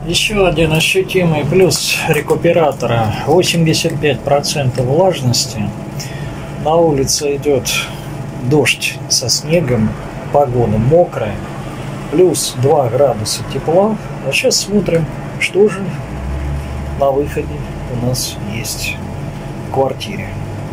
Еще один ощутимый плюс рекуператора. 85% влажности. На улице идет дождь со снегом, погода мокрая. Плюс 2 градуса тепла. А сейчас смотрим, что же на выходе у нас есть в квартире.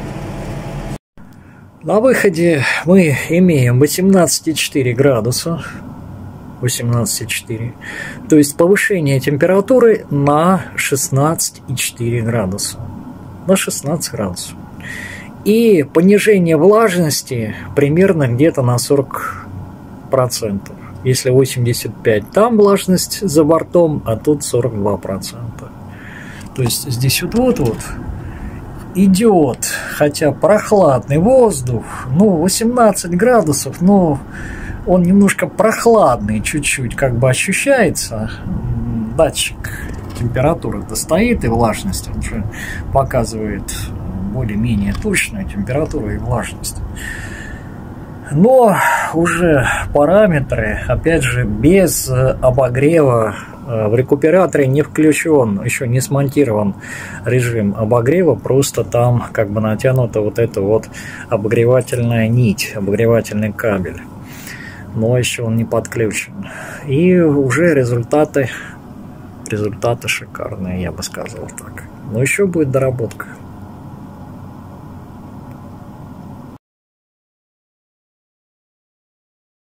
На выходе мы имеем 18,4 градуса. 18,4. То есть повышение температуры на 16,4 градуса. На 16 градусов. И понижение влажности примерно где-то на 40%. Если 85, там влажность за бортом, а тут 42%. То есть здесь вот идет, хотя прохладный воздух, 18 градусов, но он немножко прохладный, чуть-чуть как бы ощущается. Датчик температуры-то стоит, и влажность он уже показывает более-менее точную температуру и влажность. Но уже параметры, опять же, без обогрева, в рекуператоре не включен, еще не смонтирован режим обогрева, просто там как бы натянута вот эта вот обогревательная нить, обогревательный кабель. Но еще он не подключен. И уже результаты шикарные, я бы сказал так. Но еще будет доработка.